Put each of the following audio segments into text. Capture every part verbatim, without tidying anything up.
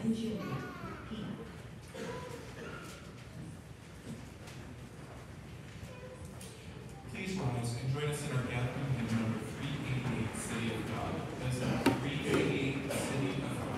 Juliet, Pina. Please rise and join us in our gathering hymn number three eighty-eight, City of God. That's three eighty-eight, City of God.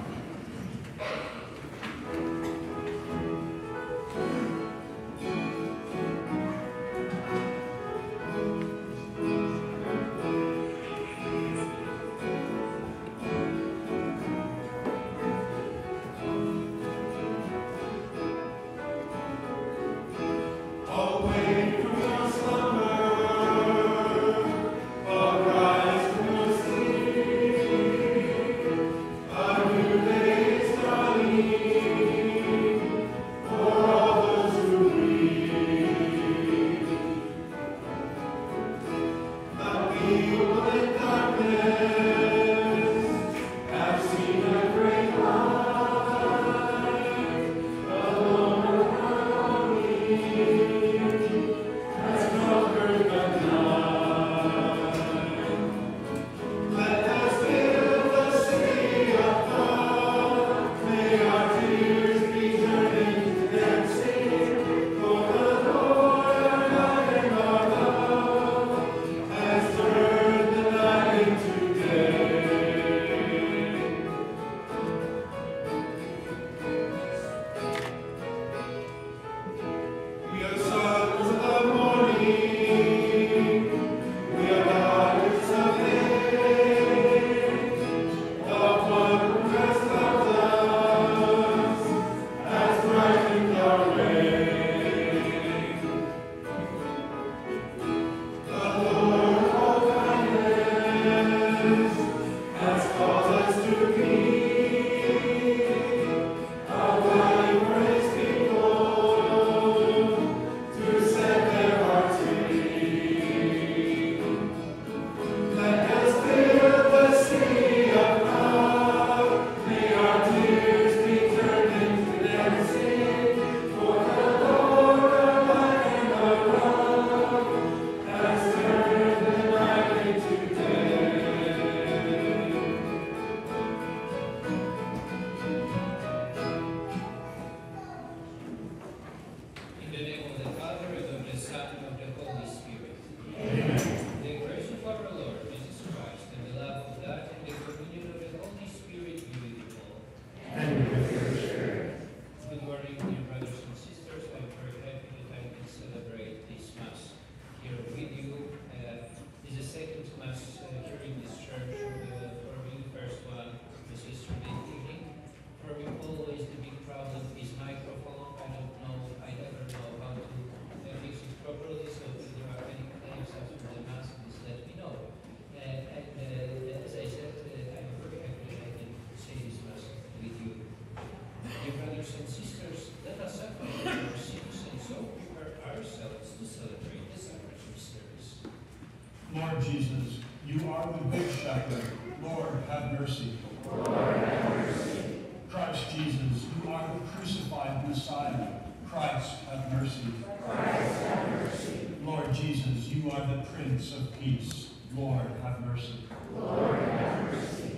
Lord Jesus, you are the good shepherd. Lord, have mercy. Lord, have mercy. Christ Jesus, you are the crucified Messiah. Christ, have mercy. Christ, have mercy. Lord Jesus, you are the Prince of Peace. Lord, have mercy. Lord, have mercy.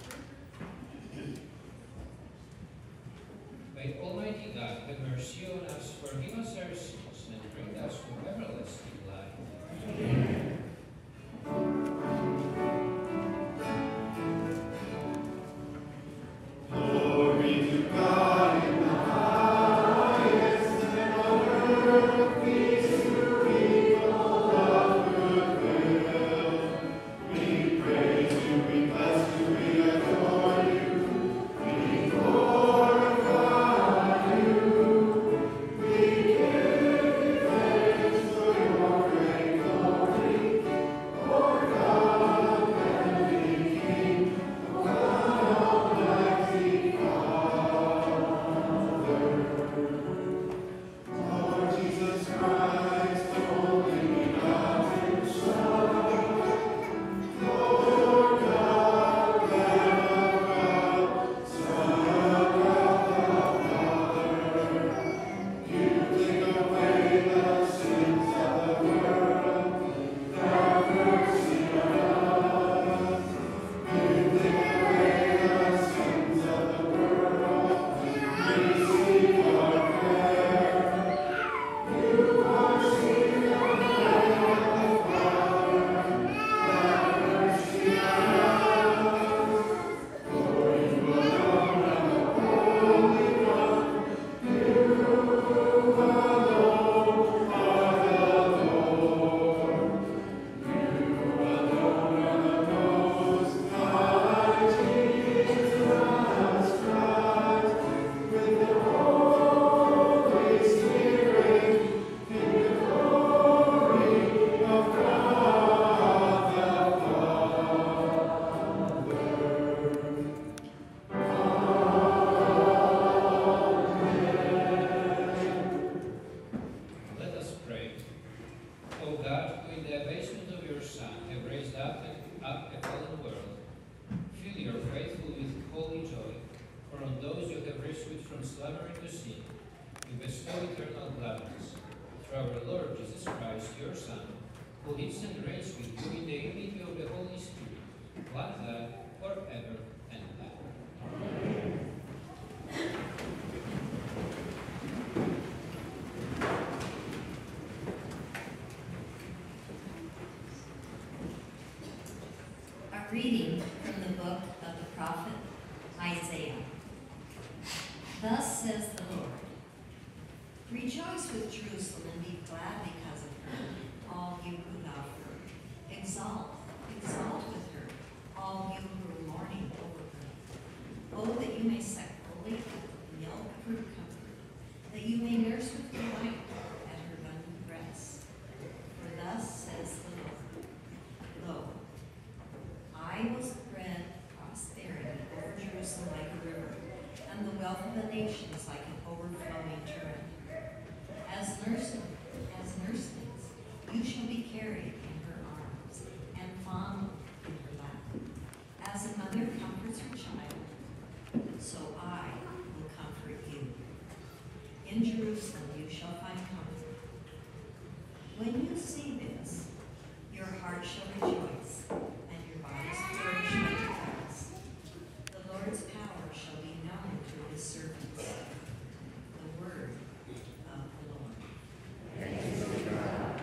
May Almighty God have mercy on us, forgive us our sins, and bring us to everlasting life. Amen. Lord, slavery to sin, you bestow eternal gladness. Through our Lord Jesus Christ, your Son, who lives and reigns with you in the unity of the Holy Spirit, one God, forever and ever. A reading from the book of the prophet Isaiah. Thus says the Lord, rejoice with Jerusalem and be glad because of her, all you who love her. Exalt, exalt with her, all you who are mourning over her. Oh, that you may suck fully at the milk of her comfort, that you may nurse with delight at her abundant breasts. For thus says the Lord, lo, I will spread prosperity over Jerusalem like a river, and the wealth of the nations like an overflowing torrent. As nursing, as nurslings, you shall be carried in her arms, and fondled in her lap. As a mother comforts her child, so I will comfort you. In Jerusalem you shall find comfort. When you see this, your heart shall rejoice, and your bodies flourish like the grass. The Lord's power shall be known through his servants. The word of the Lord. Praise to God.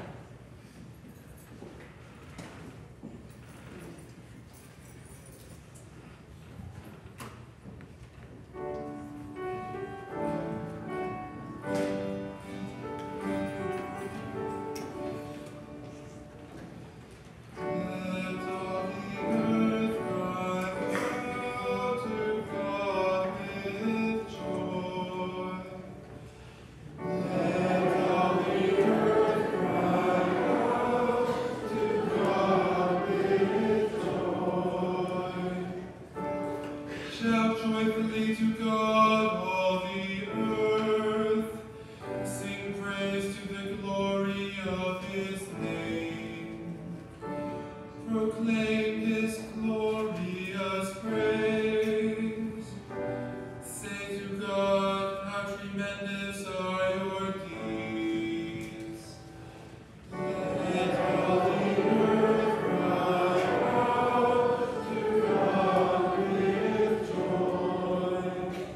Shout joyfully to God, all the earth. Sing praise to the glory of his name. Proclaim his glorious praise. Say to God, how tremendous are your deeds. Let all the earth cry out to God with joy.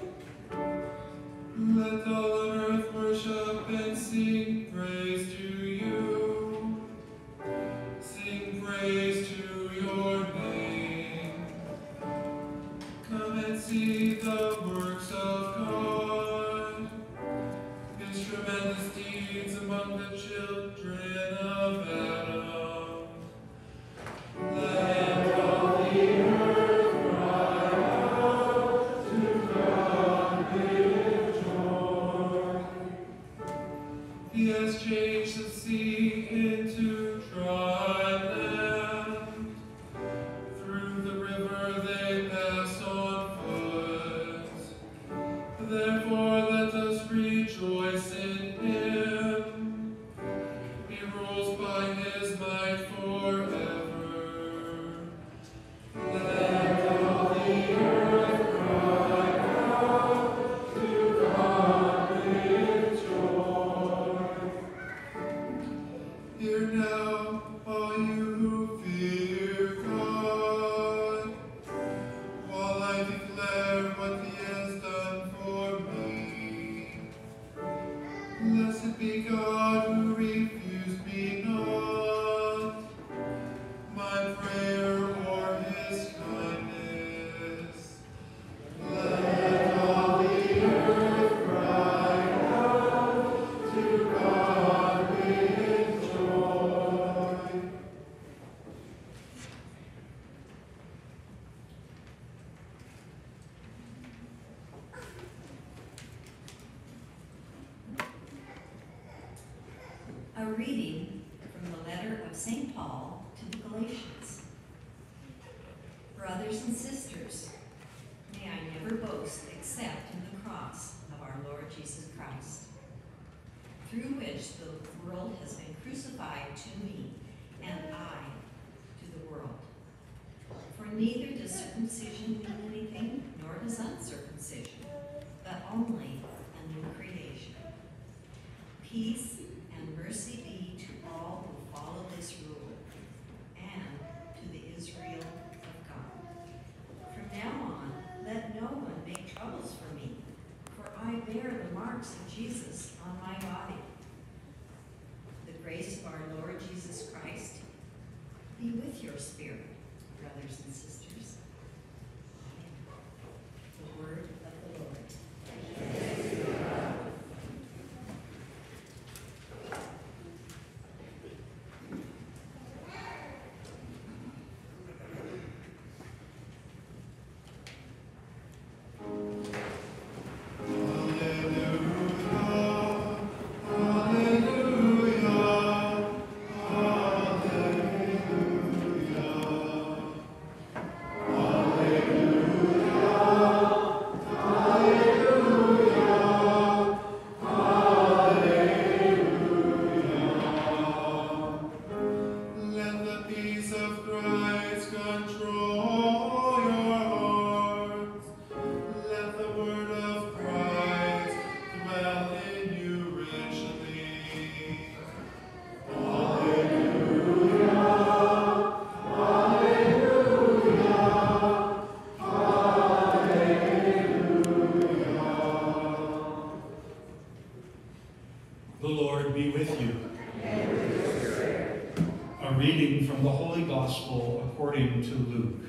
Let all on earth worship and sing praise to you. Sing praise to your name. Come and see the works of God, his tremendous deeds among the children of Adam. Let all the earth cry out to God with joy. He has changed the sea into dry land. Through the river they pass on foot. Therefore let us rejoice in him. He rules by his might forever. Let all the earth cry out to God with joy. Hear now, all you who fear God, while I declare what he has done for me. Blessed be God who refused me not, my prayer or his kindness. Let all the earth cry out to God with joy. A reading from the letter of Saint Paul to the Galatians. Brothers and sisters, may I never boast except in the cross of our Lord Jesus Christ, through which the world has been crucified to me, and I to the world. For neither does circumcision mean anything, nor does uncircumcision, but only Peace and mercy be to all who follow this rule, and to the Israel of God. From now on, let no one make troubles for me, for I bear the marks of Jesus on my body. The grace of our Lord Jesus Christ be with your spirit, brothers and sisters. The word of the Lord. The Lord be with you. And with your spirit. A reading from the Holy Gospel according to Luke.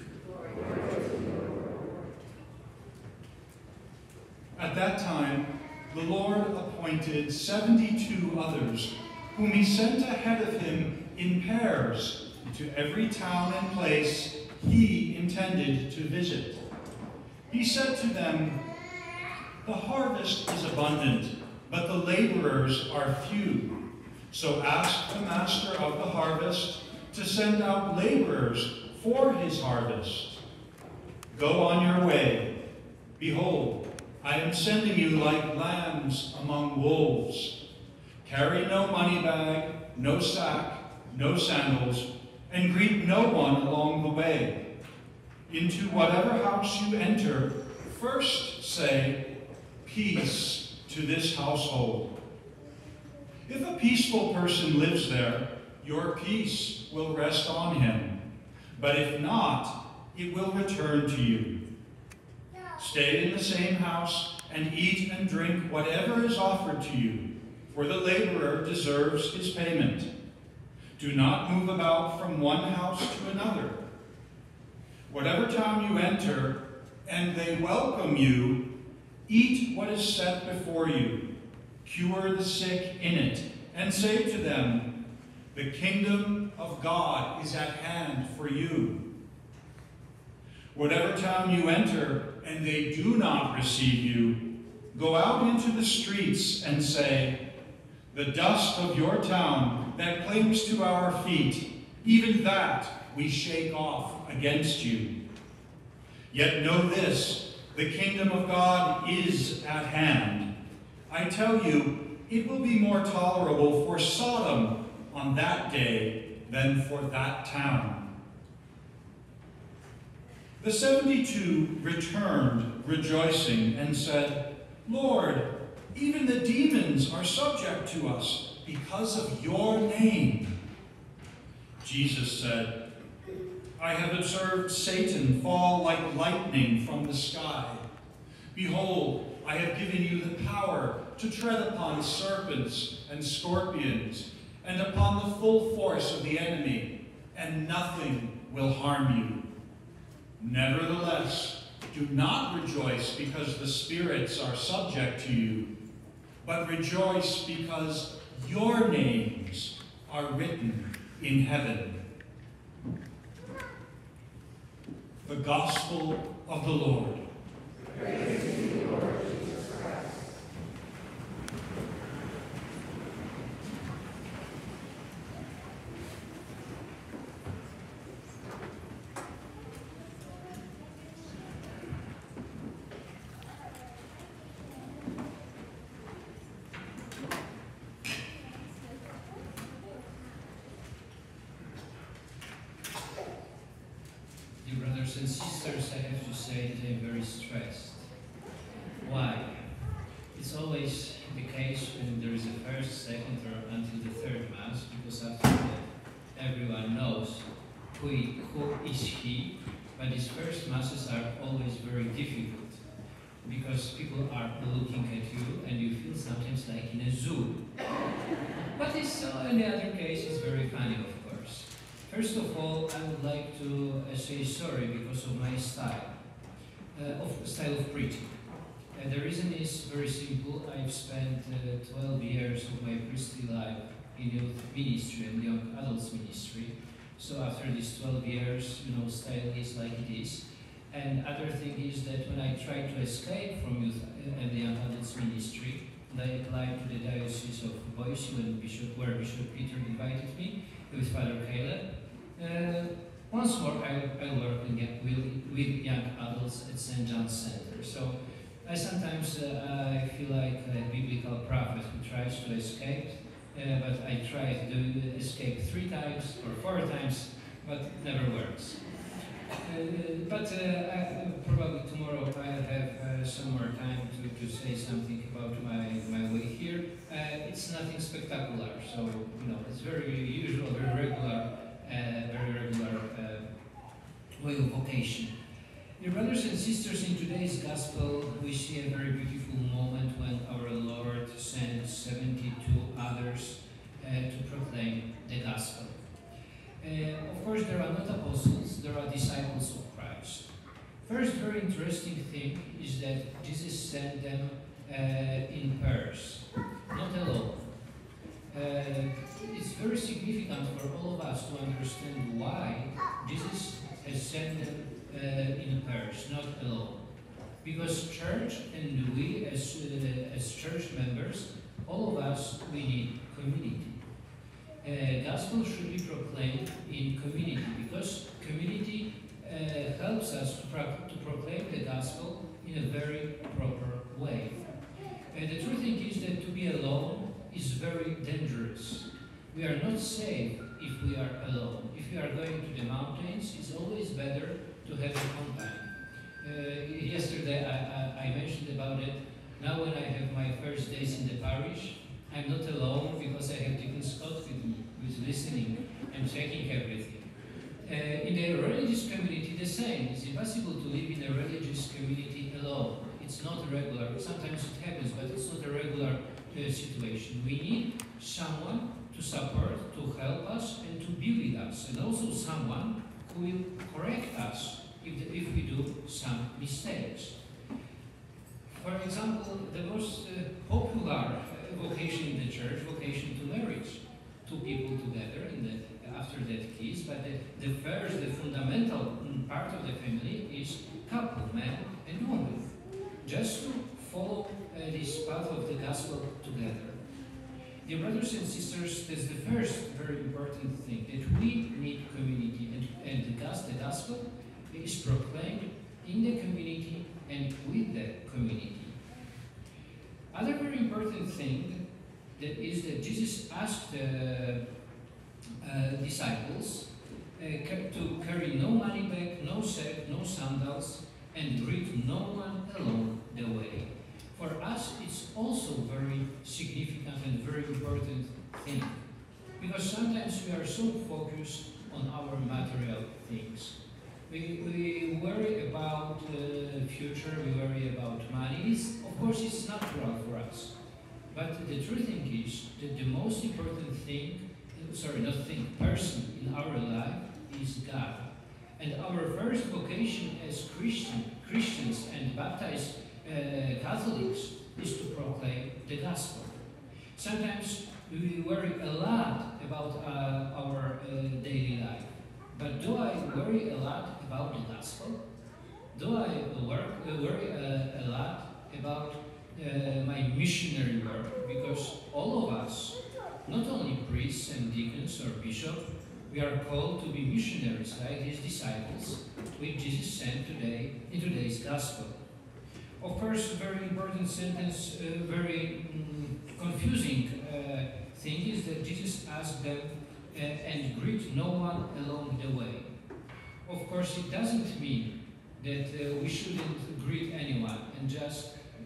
At that time, the Lord appointed seventy-two others, whom he sent ahead of him in pairs to every town and place he intended to visit. He said to them, "The harvest is abundant, but the laborers are few. So ask the master of the harvest to send out laborers for his harvest. Go on your way. Behold, I am sending you like lambs among wolves. Carry no money bag, no sack, no sandals, and greet no one along the way. Into whatever house you enter, first say, 'Peace to this household.' If a peaceful person lives there, your peace will rest on him. But if not, it will return to you. Stay in the same house and eat and drink whatever is offered to you, for the laborer deserves his payment. Do not move about from one house to another. Whatever town you enter, and they welcome you, eat what is set before you, cure the sick in it, and say to them, 'The kingdom of God is at hand for you.' Whatever town you enter, and they do not receive you, go out into the streets and say, 'The dust of your town that clings to our feet, even that we shake off against you.' Yet know this, the kingdom of God is at hand. I tell you, it will be more tolerable for Sodom on that day than for that town." The seventy-two returned, rejoicing, and said, "Lord, even the demons are subject to us because of your name." Jesus said, "I have observed Satan fall like lightning from the sky. Behold, I have given you the power to tread upon serpents and scorpions, and upon the full force of the enemy, and nothing will harm you. Nevertheless, do not rejoice because the spirits are subject to you, but rejoice because your names are written in heaven." The Gospel of the Lord. Praise to you, Lord Jesus Christ. Dear brothers and sisters, I have to say that I'm very stressed. Why? It's it's always the case when there is a first, second, or until the third Mass, because after that everyone knows who, he, who is he, but these first Masses are always very difficult, because people are looking at you and you feel sometimes like in a zoo. But it's, uh, in the other case, it's very funny, of course. First of all, I would like to uh, say sorry because of my style, uh, of style of preaching. Uh, the reason is very simple. I've spent uh, twelve years of my priestly life in youth ministry and young adults ministry. So after these twelve years, you know, style is like it is. And other thing is that when I tried to escape from youth and the young adults ministry, and I applied to the Diocese of Boise when Bishop, where Bishop Peter invited me with Father Caleb. Uh, once more, I, I work with, with young adults at Saint John's Center. So I sometimes uh, I feel like a biblical prophet who tries to escape, uh, but I tried to escape three times or four times, but it never works. Uh, but uh, I, probably tomorrow I'll have uh, some more time to, to say something about my, my way here. Uh, it's nothing spectacular, so you know it's very usual, very regular, uh, very regular uh, way of vocation. Dear brothers and sisters, in today's Gospel we see a very beautiful moment when our Lord sent seventy-two others uh, to proclaim the Gospel. Uh, of course, there are not apostles, there are disciples of Christ. First very interesting thing is that Jesus sent them uh, in pairs, not alone. Uh, it's very significant for all of us to understand why Jesus has sent them uh, in pairs, not alone. Because church and we as, uh, as church members, all of us, we need community. Uh, gospel should be proclaimed in community, because community uh, helps us to, pro to proclaim the gospel in a very proper way. Uh, the true thing is that to be alone is very dangerous. We are not safe if we are alone. If we are going to the mountains, it's always better to have a company. Uh, yesterday I, I, I mentioned about it. Now when I have my first days in the parish, I'm not alone because I have Deacon Scott with me, who is listening and checking everything. Uh, in the religious community, the same. It's impossible to live in a religious community alone. It's not regular. Sometimes it happens, but it's not a regular uh, situation. We need someone to support, to help us, and to be with us, and also someone who will correct us if, the, if we do some mistakes. For example, the most uh, popular vocation in the church, vocation to marriage, two people together in the, after that kiss, but the, the first, the fundamental part of the family is couple, man and woman, just to follow uh, this path of the gospel together. Dear brothers and sisters, that's the first very important thing, that we need community, and, and the, gospel, the gospel is proclaimed in the community and with the community. Other very important thing that is that Jesus asked the uh, disciples uh, to carry no money bag, no sack, no sandals, and greet no one along the way. For us, it's also very significant and very important thing, because sometimes we are so focused on our material things. We, we worry about the uh, future, we worry about money. It's, of course, it's natural for us. But the true thing is that the most important thing, sorry, not thing, person in our life is God. And our first vocation as Christian, Christians and baptized uh, Catholics is to proclaim the gospel. Sometimes we worry a lot about uh, our uh, daily life. But do I worry a lot about the gospel? Do I work, uh, worry a, a lot about uh, my missionary work? Because all of us, not only priests and deacons or bishops, we are called to be missionaries like his disciples, which Jesus sent today in today's gospel. Of course, a very important sentence, uh, very um, confusing uh, thing is that Jesus asked them uh, and greet no one along the way. Of course, it doesn't mean that uh, we shouldn't greet anyone and just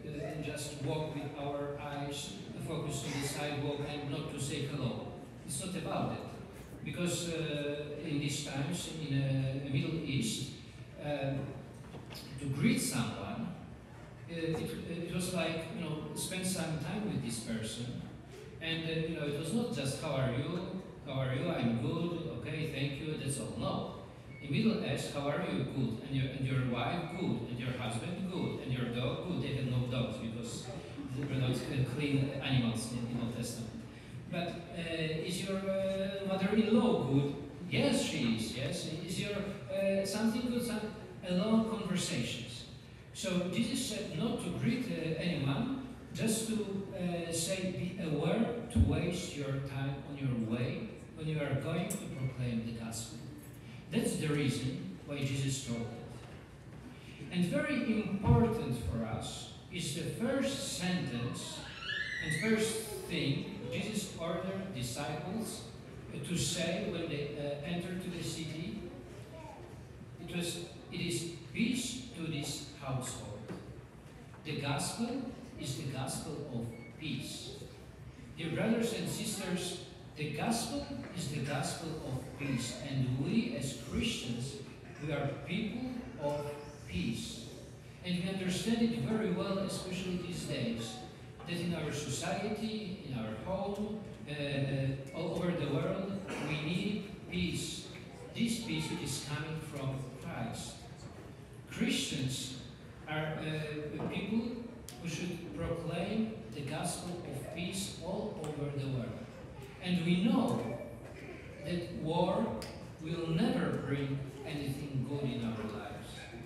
uh, and just walk with our eyes focused on the sidewalk and not to say hello. It's not about it. Because uh, in these times, in uh, the Middle East, uh, to greet someone, uh, it, it was like, you know, spend some time with this person. And, uh, you know, it was not just, how are you? How are you? I'm good. Okay, thank you. That's all. No. In Middle East, how are you? Good. And your, and your wife? Good. And your husband? Good. And your dog? Good. They had no dogs because they were not clean animals in the Old Testament. But uh, is your uh, mother-in-law good? Yes, she is. Yes. Is your uh, something good? Some uh, long conversations. So Jesus said not to greet uh, anyone, just to uh, say, be aware to waste your time on your way when you are going to proclaim the gospel. That's the reason why Jesus told it. And very important for us is the first sentence and first thing Jesus ordered disciples to say when they uh, entered to the city. It was, it is peace to this household. The gospel is the gospel of peace. Dear brothers and sisters, the gospel is the gospel of peace, and we as Christians, we are people of peace. And we understand it very well, especially these days, that in our society, in our home, uh, uh, all over the world, we need peace. This peace which is coming from Christ. Christians are uh, people who should proclaim the gospel of peace all over the world. And we know that war will never bring anything good in our lives.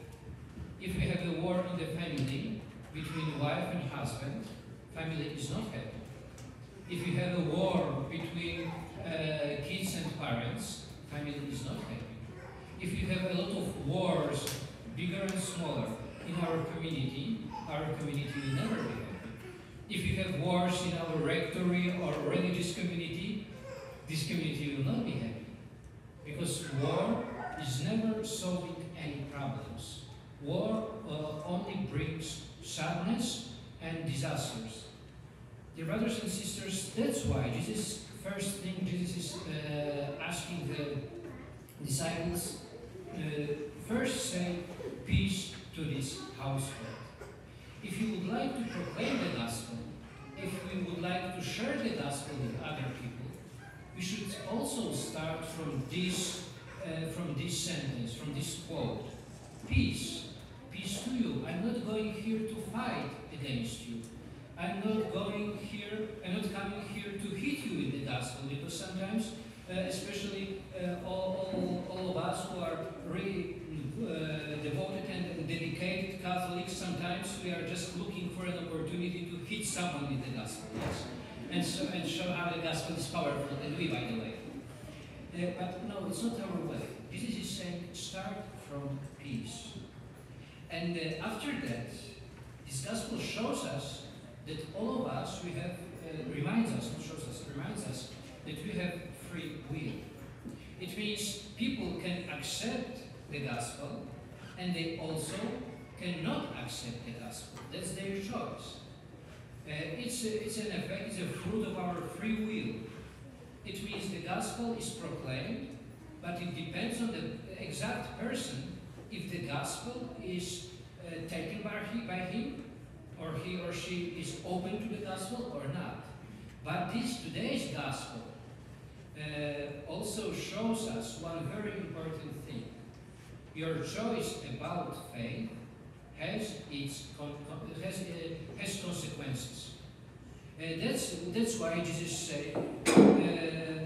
If we have a war in the family between wife and husband, family is not happy. If you have a war between uh, kids and parents, family is not happy. If you have a lot of wars, bigger and smaller, in our community, our community will never be happy. If you have wars in our rectory or religious community, this community will not be happy. Because war is never solving any problems. War uh, only brings sadness and disasters. Dear brothers and sisters, that's why Jesus, first thing Jesus is uh, asking the disciples, uh, first say, peace to this household. If you would like to proclaim the gospel, if we would like to share the gospel with other people, we should also start from this, uh, from this sentence, from this quote. Peace. Peace to you. I'm not going here to fight against you. I'm not going here, I'm not coming here to hit you with the gospel, because sometimes, uh, especially uh, all, all, all of us who are really uh, devoted and dedicated Catholics, sometimes we are just looking for an opportunity to hit someone with the gospel, yes? And, so, and show how the gospel is powerful, and we, by the way. Uh, but no, it's not our way. Jesus is saying, start from peace. And uh, after that, this gospel shows us that all of us, we have, uh, reminds us, not shows us, reminds us that we have free will. It means people can accept the gospel, and they also cannot accept the gospel. That's their choice. Uh, it's, a, it's an effect, it's a fruit of our free will. It means the gospel is proclaimed, but it depends on the exact person if the gospel is uh, taken by, he, by him, or he or she is open to the gospel or not. But this today's gospel uh, also shows us one very important thing. Your choice about faith has its con has, uh, has consequences. Uh, that's that's why Jesus said uh,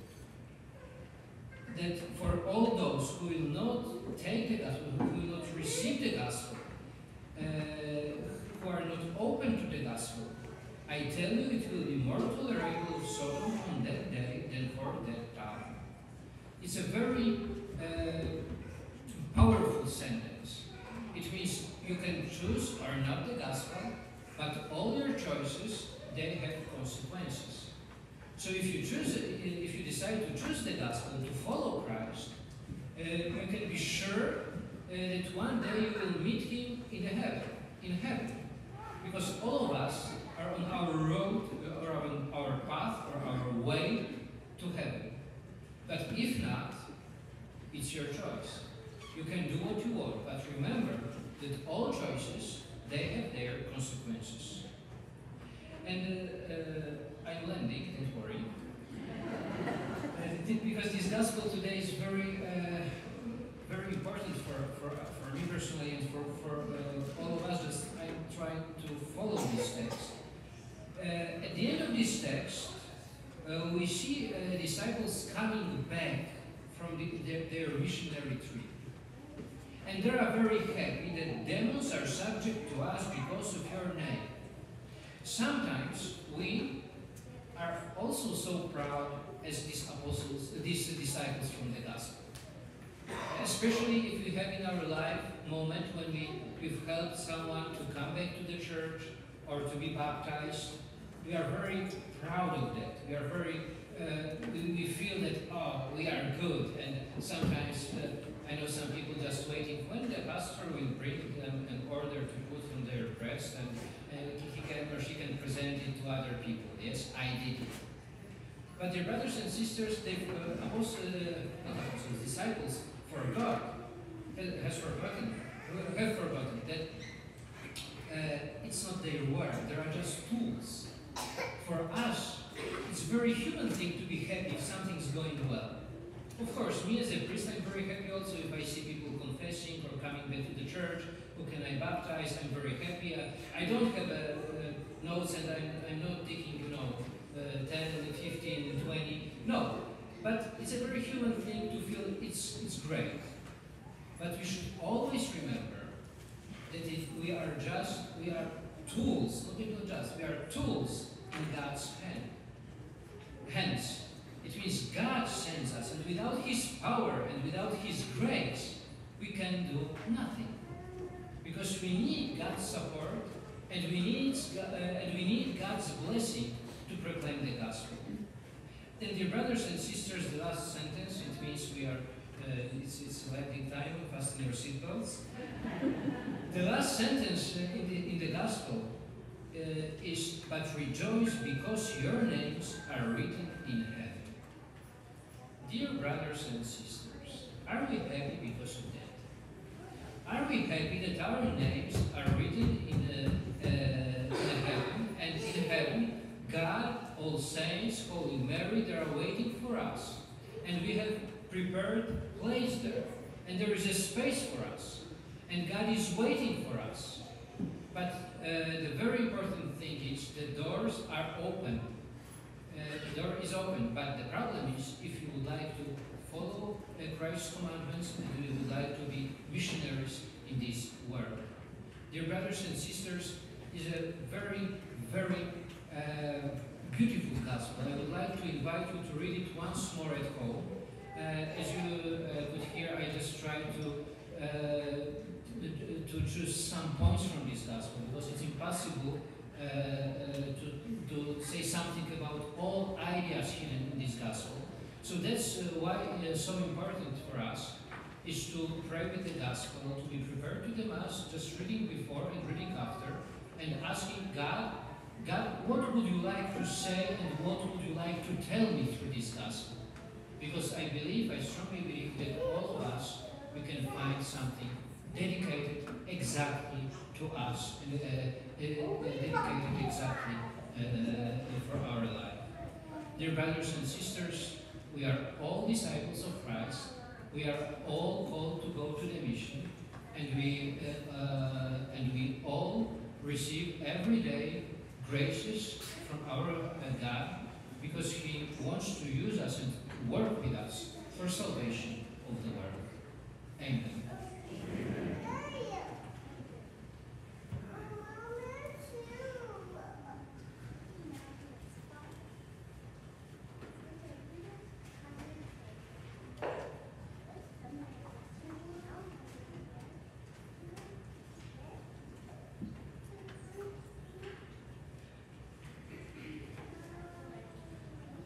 that for all those who will not take the gospel, who will not receive the gospel, uh, who are not open to the gospel, I tell you, it will be more tolerable of Sodom on that day than for that town. It's a very uh, powerful sentence. It means you can choose or not the gospel, but all your choices, they have consequences. So if you choose, if you decide to choose the gospel, to follow Christ, uh, you can be sure uh, that one day you will meet him in the heaven. In heaven, Because all of us are on our road, or on our path, or our way to heaven. But if not, it's your choice. You can do what you want, but remember that all choices, they have their consequences. And uh, uh, I'm landing, don't worry. Uh, because this gospel today is very, uh, very important for, for, for me personally and for, for uh, all of us. Just I'm trying to follow this text. Uh, at the end of this text, uh, we see uh, disciples coming back from the, their, their missionary trip. And they are very happy that demons are subject to us because of your name. Sometimes we are also so proud as these apostles, these disciples from the gospel. Especially if we have in our life moment when we, we've helped someone to come back to the church or to be baptized. We are very proud of that. We are very, uh, we, we feel that, oh, we are good. And sometimes, uh, I know some people just waiting when the pastor will bring them an order to put on their breast and, and he can or she can present it to other people. Yes, I did it. But dear brothers and sisters, they've, uh, apostles, uh, not apostles, disciples, forgot, has forgotten, have forgotten that uh, it's not their work, they are just tools. For us, it's a very human thing to be happy if something's going well. Of course, me as a priest, I'm very happy also if I see people confessing or coming back to the church. Who can I baptize? I'm very happy. I, I don't have a, uh, notes and I'm, I'm not taking, you know, uh, ten, fifteen, twenty. No, but it's a very human thing to feel it's, it's great. But we should always remember that if we are just, we are tools, not even just, we are tools in God's hand. Hence, it means God sends us, and without His power and without His grace, we can do nothing. Because we need God's support, and we need, uh, and we need God's blessing to proclaim the gospel. Then, dear brothers and sisters, the last sentence, it means we are, uh, it's, it's landing time, fasten your seatbelts. The last sentence uh, in, the, in the gospel uh, is, but rejoice because your names are written in heaven. Dear brothers and sisters, are we happy because of that? Are we happy that our names are written in the, uh, in the heaven, and in heaven, God, all saints, Holy Mary, they are waiting for us, and we have prepared place there, and there is a space for us, and God is waiting for us. But uh, the very important thing is the doors are open. Uh, the door is open, but the problem is if you would like to follow uh, Christ's commandments and you would like to be missionaries in this world. Dear brothers and sisters, is a very, very uh, beautiful gospel. I would like to invite you to read it once more at home. Uh, as you uh, could hear, I just tried to, uh, to, to choose some points from this gospel because it's impossible Uh, uh, to, to say something about all ideas hidden in this gospel. So that's uh, why it's so important for us is to pray with the gospel, to be prepared to the Mass, just reading before and reading after, and asking God, God, what would you like to say and what would you like to tell me through this gospel? Because I believe, I strongly believe that all of us, we can find something dedicated exactly to us, and, uh, dedicated exactly uh, for our life. Dear brothers and sisters, we are all disciples of Christ. We are all called to go to the mission, and we uh, uh, and we all receive every day graces from our uh, God, because He wants to use us and work with us for salvation of the world. Amen.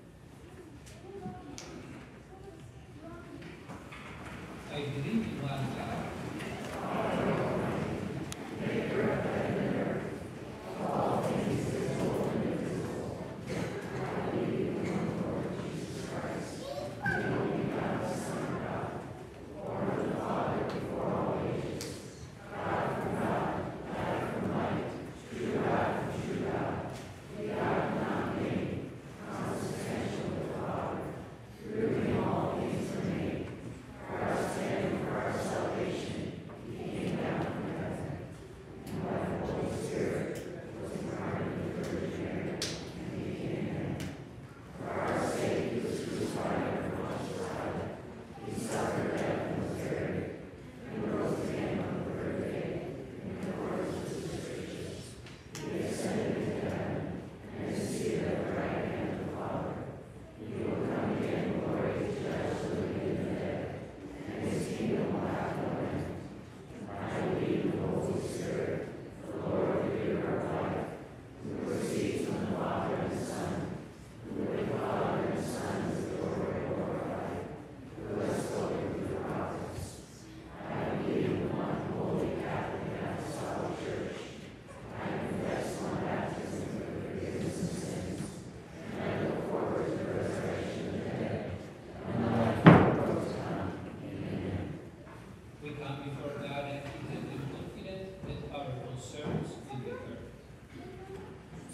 I believe in one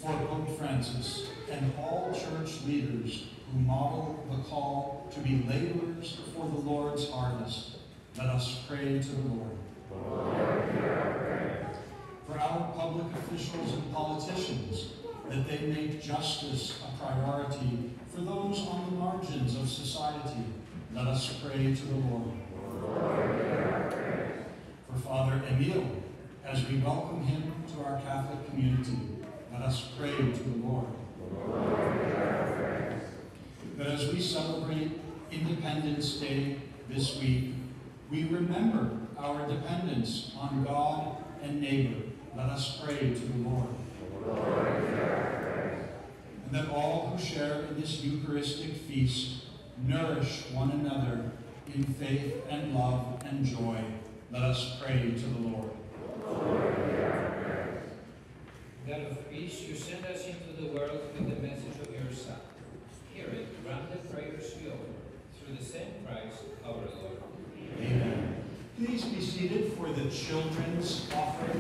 for Pope Francis and all church leaders who model the call to be laborers for the Lord's harvest, let us pray to the Lord. Lord, hear our prayer. For our public officials and politicians, that they make justice a priority for those on the margins of society, let us pray to the Lord. Lord, hear our prayer. For Father Emil, as we welcome him to our Catholic community, let us pray to the Lord. Lord, hear our prayer. That as we celebrate Independence Day this week, we remember our dependence on God and neighbor. Let us pray to the Lord. Lord, hear our prayer. And that all who share in this Eucharistic feast nourish one another in faith and love and joy. Let us pray to the Lord. Lord, hear our prayer. God of peace, you send us into the world with the message of your Son. Hear it, grant the prayers we offer, through the same Christ our Lord. Amen. Please be seated for the children's offering.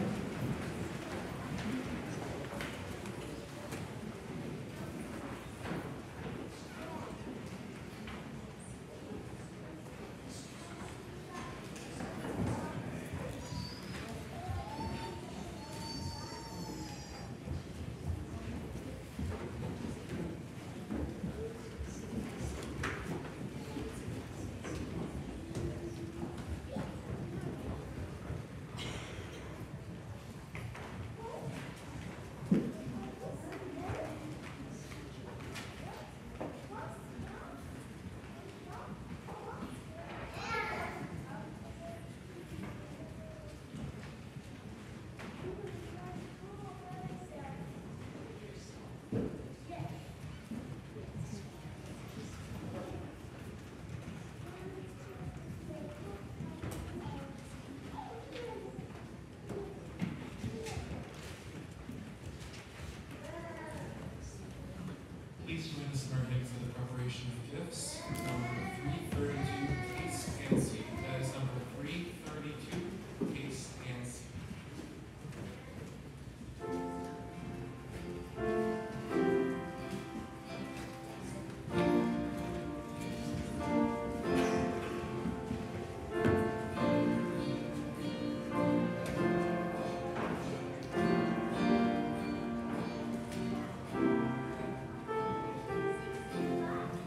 Please join us in our hymn for the preparation of gifts, number three thirty-two, Taste and See. That is number three thirty-two, Taste and See.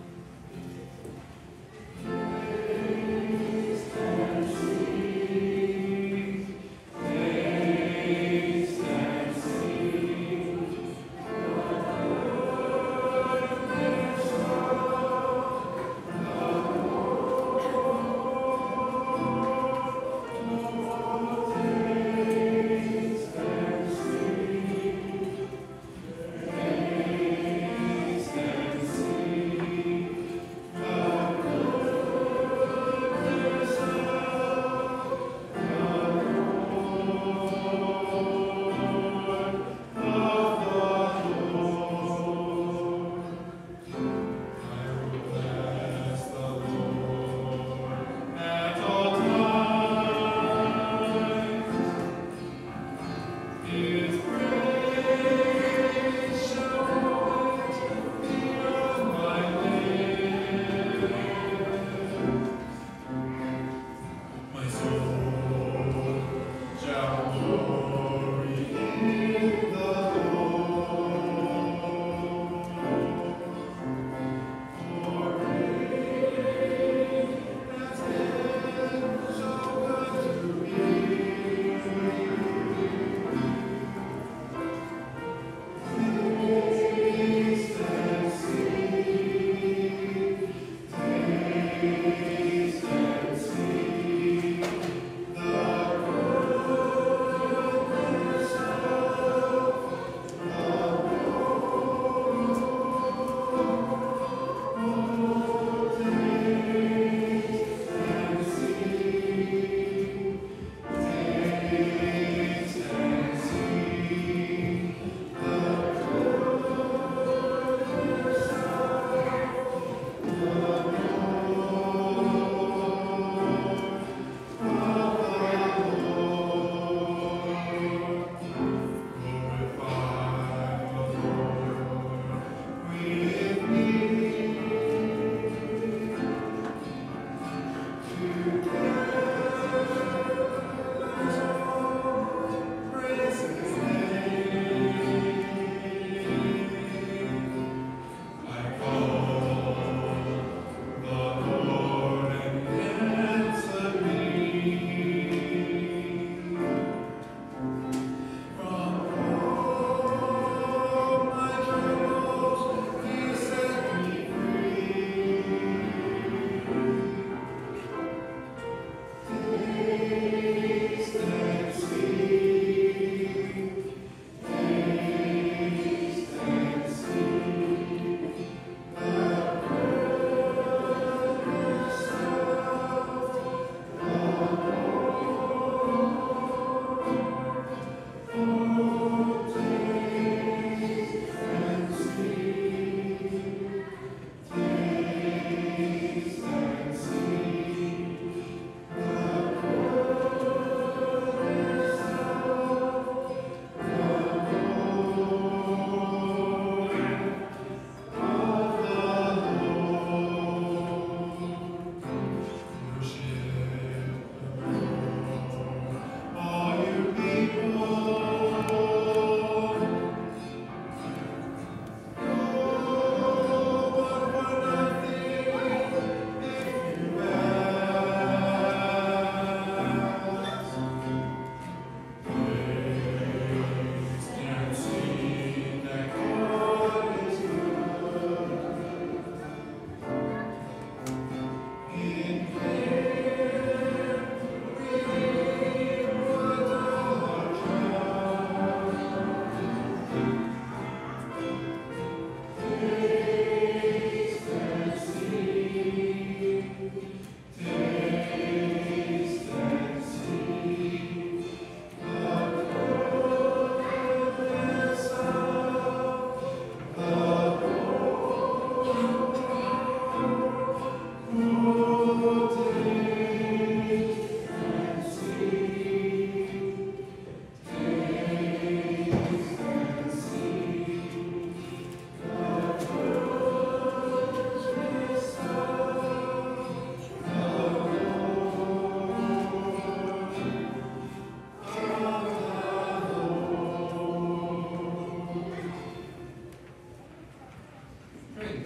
Taste and see.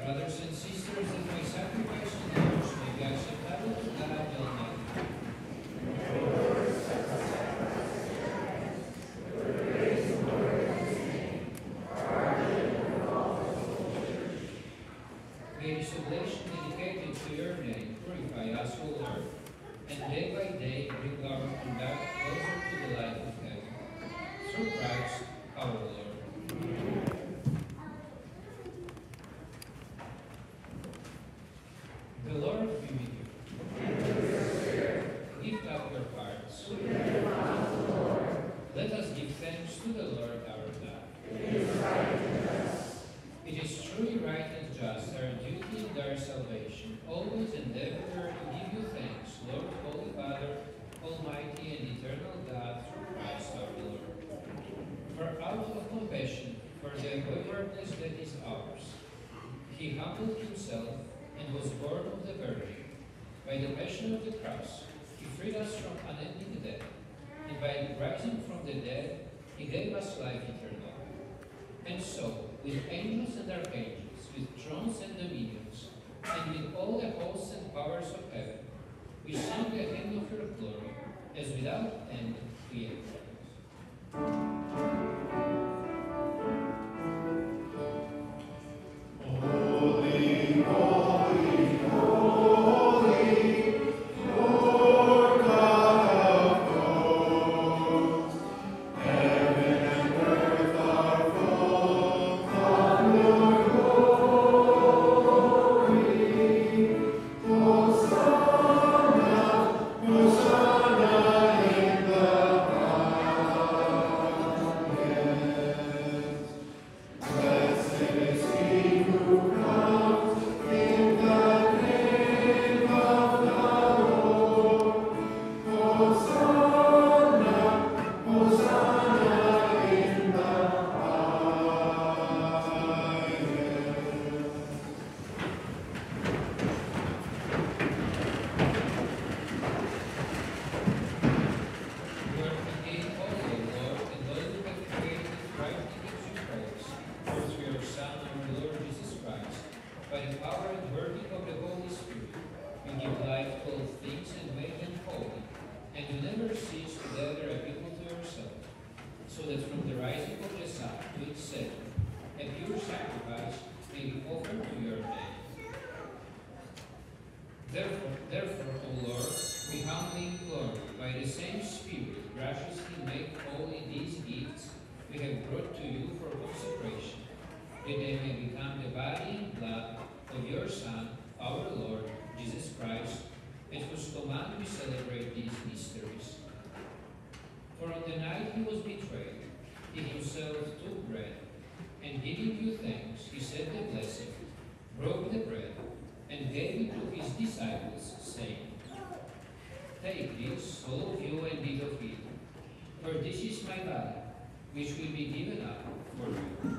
brothers and sisters, that my sacrifice and yours may be acceptable to God the Almighty. May this oblation dedicated to your name purify us, O Lord, and day by day bring our conduct closer to the light of heaven. Through Christ our Lord. The Lord be with you. Lift up your hearts. Let us give thanks to the Lord our God. It is truly right and just, our duty and our salvation, always and everywhere to give you thanks, Lord, Holy Father, Almighty and eternal God, through Christ our Lord. For out of compassion for the waywardness that is ours, he humbled himself and was born of the Virgin. By the passion of the cross, he freed us from unending death, and by rising from the dead, he gave us life eternal. And so, with angels and archangels, with thrones and dominions, and with all the hosts and powers of heaven, we sing the hymn of your glory, as without end we praise. Holy, holy, holy, Lord God of hosts, heaven and earth are full of your glory. Hosanna, Hosanna in the highest. Blessed is he who comes in the name of the Lord. Hosanna, Hosanna in the highest. You are indeed holy, Lord, and those who have created rightly gives you praise. For through your Son, our Lord Jesus Christ, by the power and working of the Holy Spirit, you give life to all things and make them holy, and you never cease to gather a people to yourself, so that from the rising of the sun to its setting, a pure sacrifice may be offered to your name. Therefore, therefore, O Lord, we humbly implore, by the same Spirit, graciously make holy these gifts we have brought to you for consecration, that they may become the body and blood of your Son, our Lord, Jesus Christ, at whose command we celebrate these mysteries. For on the night he was betrayed, he himself took bread, and giving you thanks, he said the blessing, broke the bread, and gave it to his disciples, saying, Take this, all of you, and eat of it, for this is my body, which will be given up for you.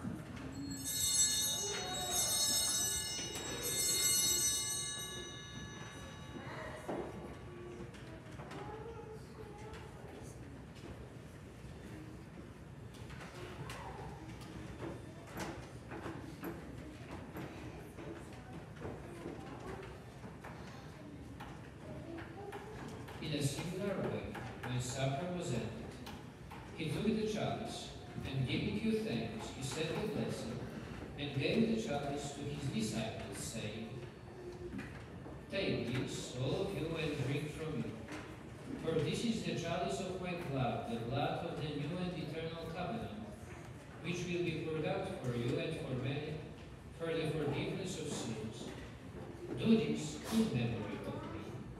In a similar way, when supper was ended, he took the chalice, and giving you thanks, he said the blessing, and gave the chalice to his disciples, saying, Take this, all of you, and drink from it. For this is the chalice of my blood, the blood of the new and eternal covenant, which will be poured out for you and for many, for the forgiveness of sins. Do this in memory of me.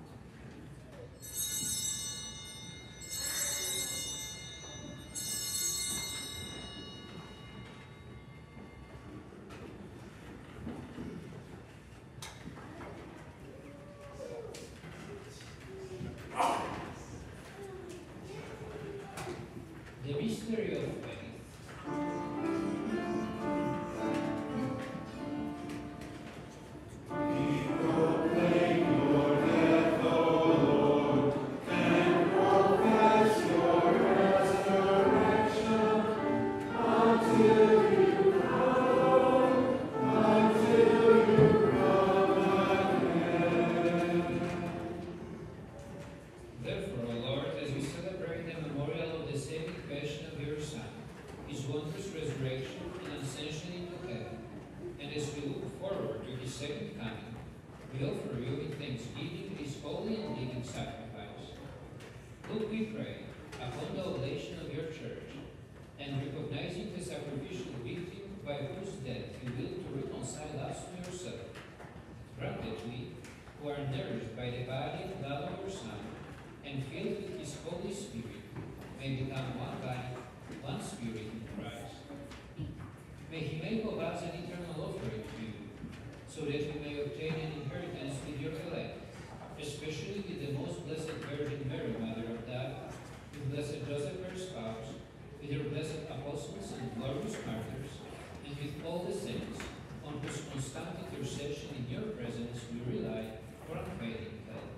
The mystery of faith. We proclaim we offer you in thanksgiving this holy and living sacrifice. Look, we pray, upon the oblation of your church, and recognizing the sacrificial victim by whose death you will to reconcile us to yourself. Grant that we, who are nourished by the body and blood of your Son, and filled with his Holy Spirit, may become one body, one spirit in Christ. May he make of us an eternal offering to you, so that we may obtain an inheritance with your elect, especially with the most blessed Virgin Mary, Mother of God, with blessed Joseph, her spouse, with your blessed apostles and glorious martyrs, and with all the saints, on whose constant intercession in your presence we rely for unfailing help.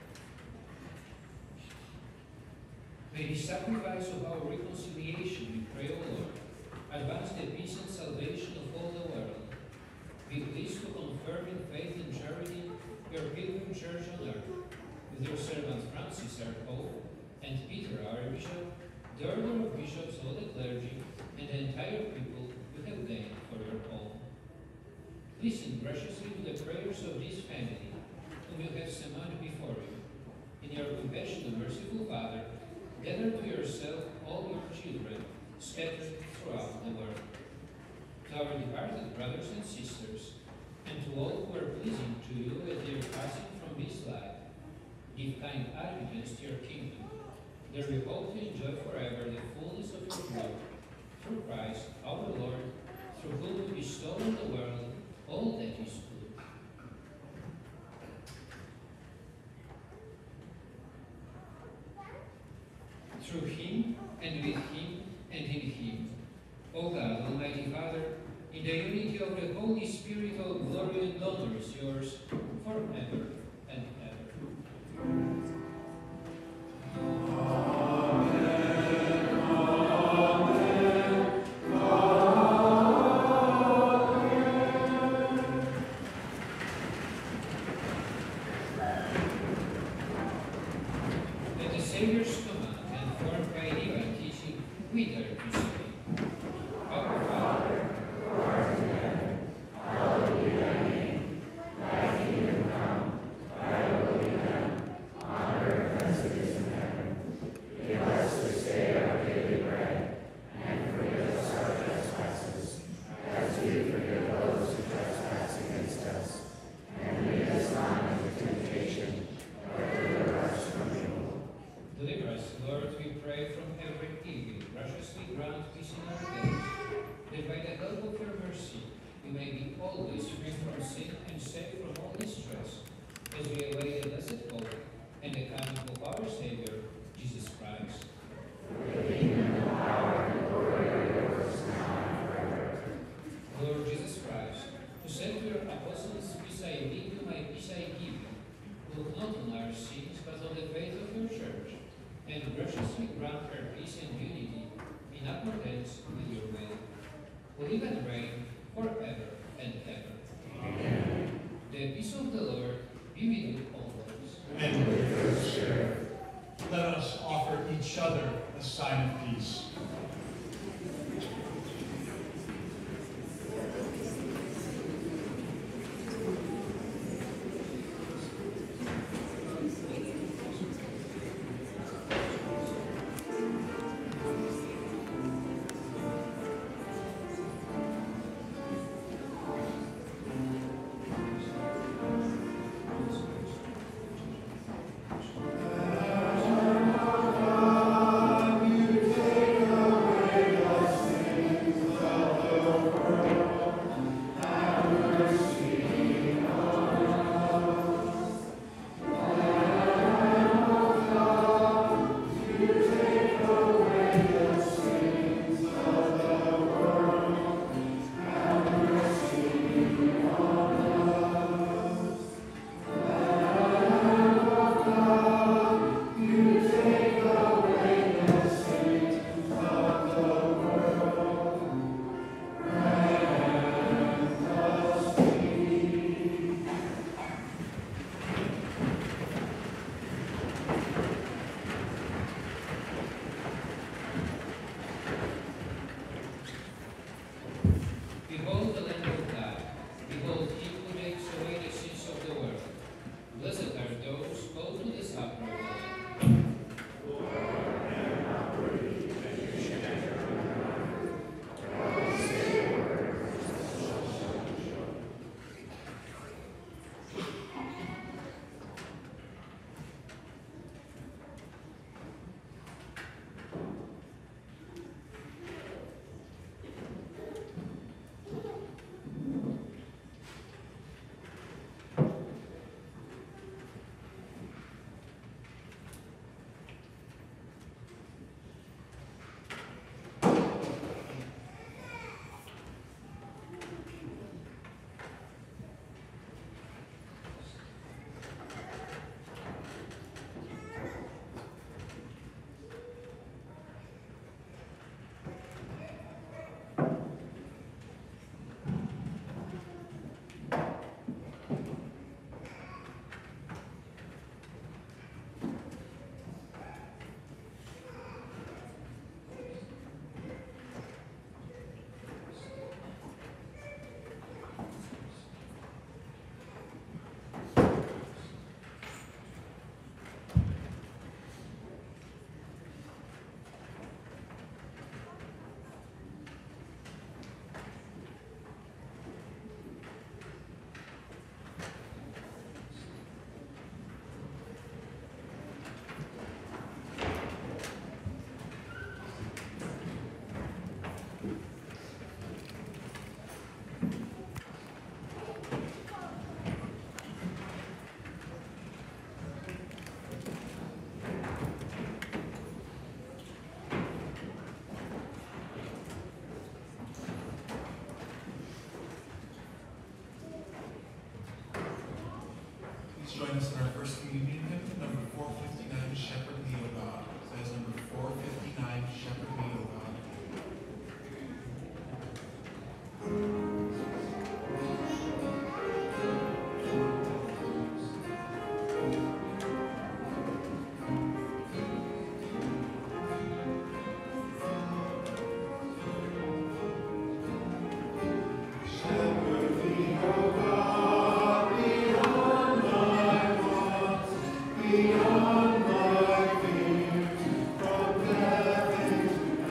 May the sacrifice of our reconciliation, we pray, O Lord, advance the peace and salvation of all the world. Be pleased to confirm in faith and charity your pilgrim church on earth, with your servant Francis, our Pope, and Peter, our Bishop, the order of bishops, all the clergy, and the entire people you have ordained for your own. Listen graciously to the prayers of this family, whom you have summoned before you. In your compassion, O merciful Father, gather to yourself all your children scattered throughout the world. To our departed brothers and sisters, and to all who are pleasing to you at their passing from this life, give kind allegiance to your kingdom, that we hope to enjoy forever the fullness of your glory, through Christ our Lord, through whom you bestow on the world all that is good. Through him, and with him, and in him, O God, Almighty Father, in the unity of the Holy Spirit, all glory and honor is yours forever and ever. Take join us in our first communion hymn, number four fifty-nine, Shepherd Me, O God. That is number four fifty-nine, Shepherd Me, O God. Beyond my fears, from heaven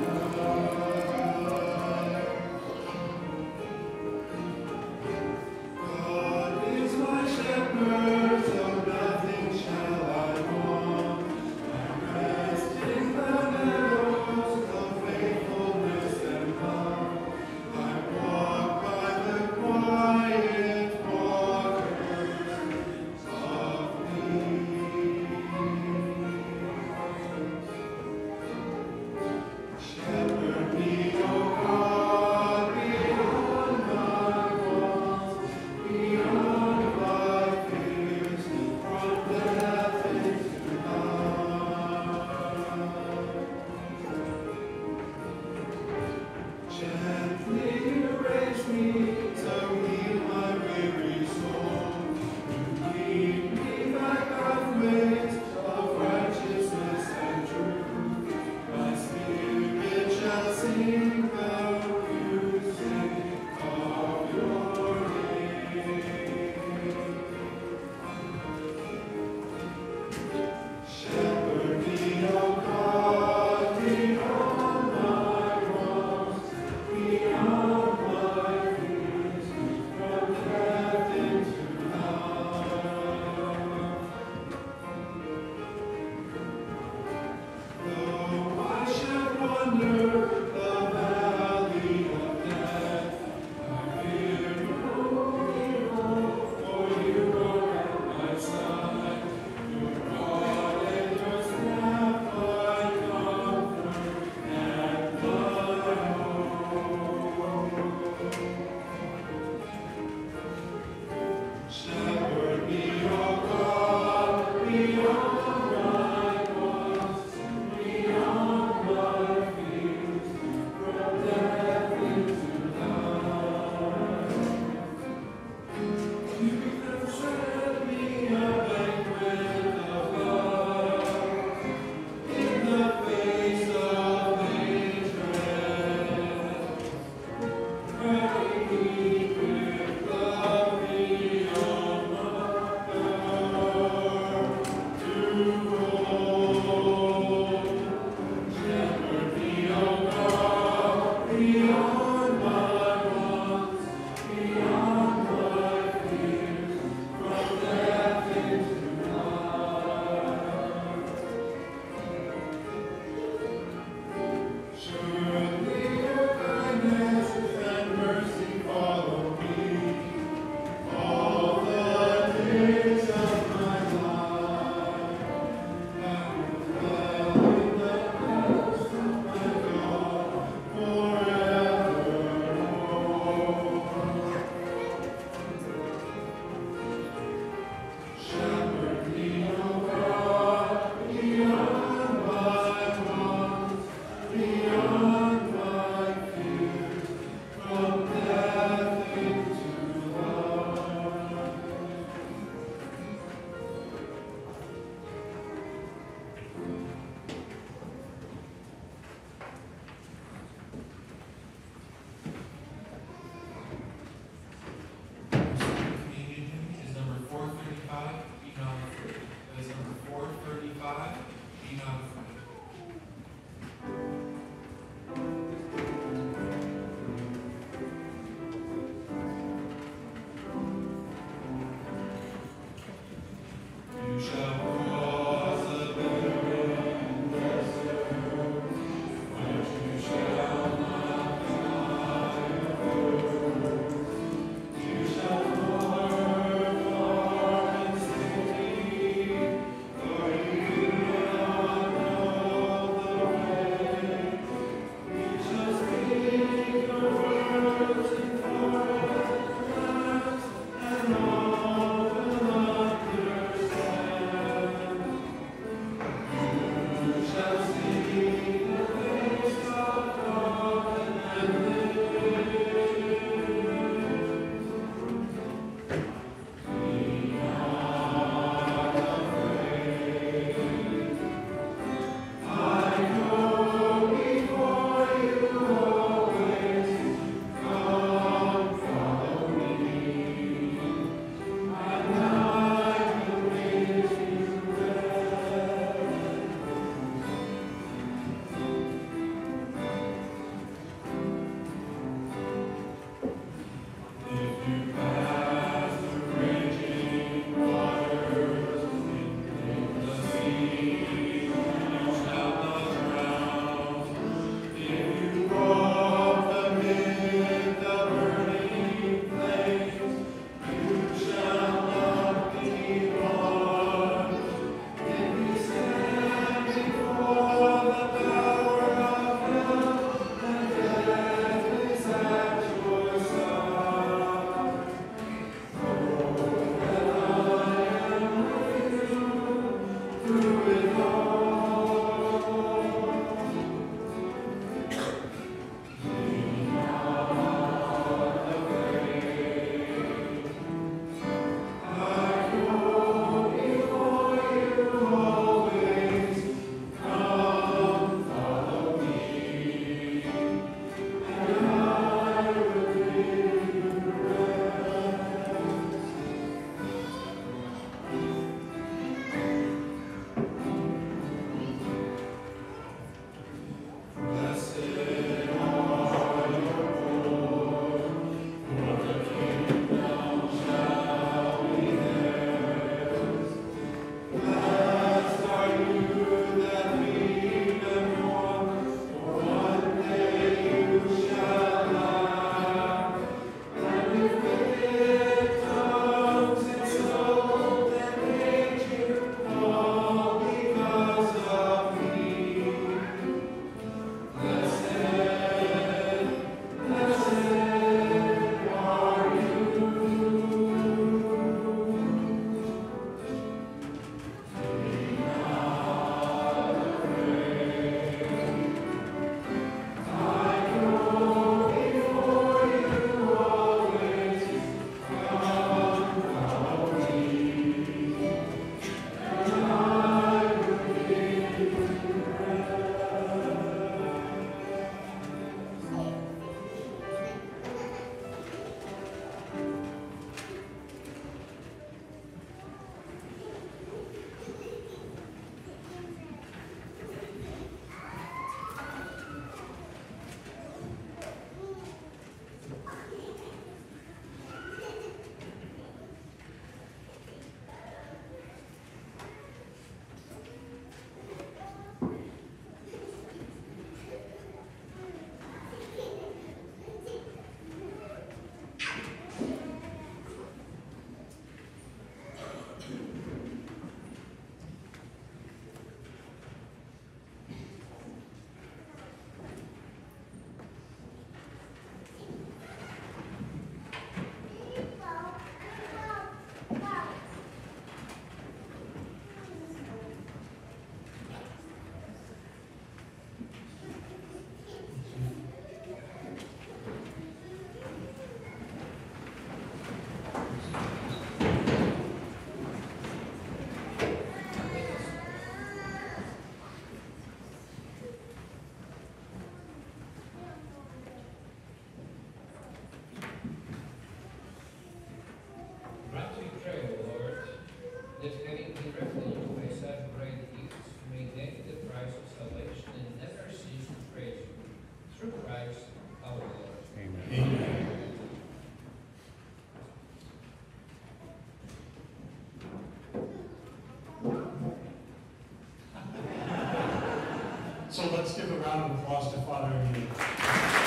let's give a round of applause to Father Emil.